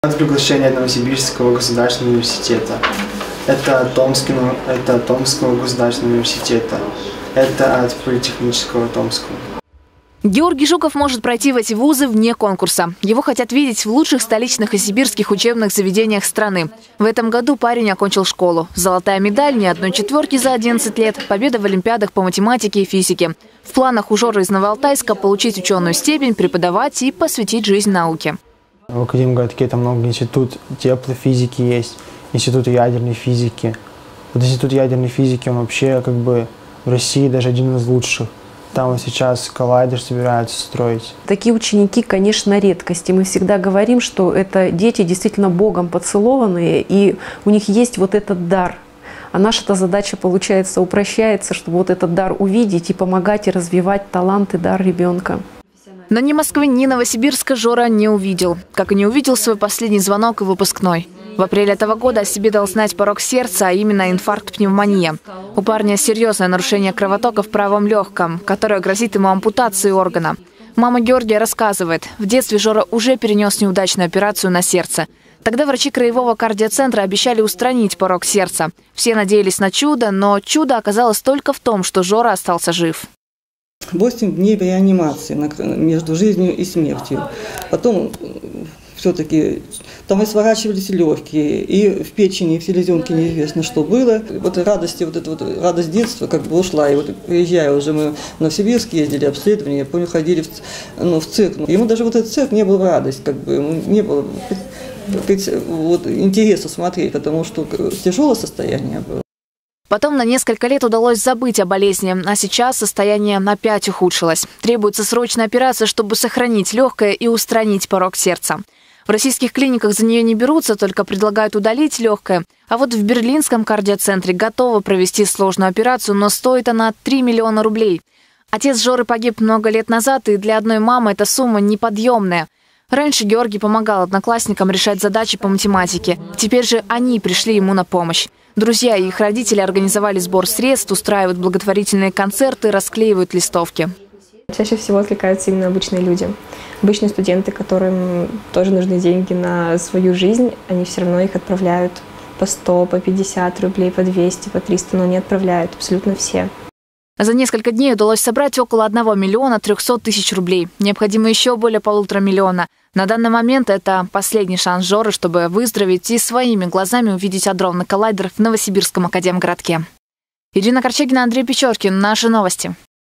От приглашения Новосибирского государственного университета. Это Томского государственного университета. Это от Политехнического Томского. Георгий Жуков может пройти в эти вузы вне конкурса. Его хотят видеть в лучших столичных и сибирских учебных заведениях страны. В этом году парень окончил школу. Золотая медаль, ни одной четверки за 11 лет, победа в олимпиадах по математике и физике. В планах у Жоры из Новоалтайска получить ученую степень, преподавать и посвятить жизнь науке. В Академгородке там много институт теплофизики есть, институт ядерной физики. Вот институт ядерной физики, он вообще как бы в России даже один из лучших. Там вот сейчас коллайдер собираются строить. Такие ученики, конечно, редкость. И мы всегда говорим, что это дети действительно Богом поцелованные, и у них есть вот этот дар. А наша-то задача, получается, упрощается, чтобы вот этот дар увидеть и помогать, и развивать талант и дар ребенка. Но ни Москвы, ни Новосибирска Жора не увидел. Как и не увидел свой последний звонок и выпускной. В апреле этого года о себе дал знать порок сердца, а именно инфаркт-пневмония. У парня серьезное нарушение кровотока в правом легком, которое грозит ему ампутацией органа. Мама Георгия рассказывает, в детстве Жора уже перенес неудачную операцию на сердце. Тогда врачи краевого кардиоцентра обещали устранить порок сердца. Все надеялись на чудо, но чудо оказалось только в том, что Жора остался жив. 8 дней в реанимации между жизнью и смертью. Потом все-таки там и сворачивались легкие, и в печени, и в селезенке неизвестно, что было. Вот радость детства как бы ушла. И вот приезжая уже мы в Новосибирск ездили, обследование, я помню, ходили в цирк. Ему даже вот этот цирк не был в радость, как бы, ему не было вот, интереса смотреть, потому что тяжелое состояние было. Потом на несколько лет удалось забыть о болезни, а сейчас состояние опять ухудшилось. Требуется срочная операция, чтобы сохранить легкое и устранить порок сердца. В российских клиниках за нее не берутся, только предлагают удалить легкое. А вот в берлинском кардиоцентре готовы провести сложную операцию, но стоит она 3 миллиона рублей. Отец Жоры погиб много лет назад, и для одной мамы эта сумма неподъемная. Раньше Георгий помогал одноклассникам решать задачи по математике. Теперь же они пришли ему на помощь. Друзья и их родители организовали сбор средств, устраивают благотворительные концерты, расклеивают листовки. Чаще всего откликаются именно обычные люди. Обычные студенты, которым тоже нужны деньги на свою жизнь, они все равно их отправляют по 100, по 50 рублей, по 200, по 300, но они отправляют абсолютно все. За несколько дней удалось собрать около 1 миллиона 300 тысяч рублей. Необходимо еще более 1,5 миллиона. На данный момент это последний шанс Жоры, чтобы выздороветь и своими глазами увидеть адронный коллайдер в Новосибирском академгородке. Ирина Корчагина, Андрей Печоркин. Наши новости.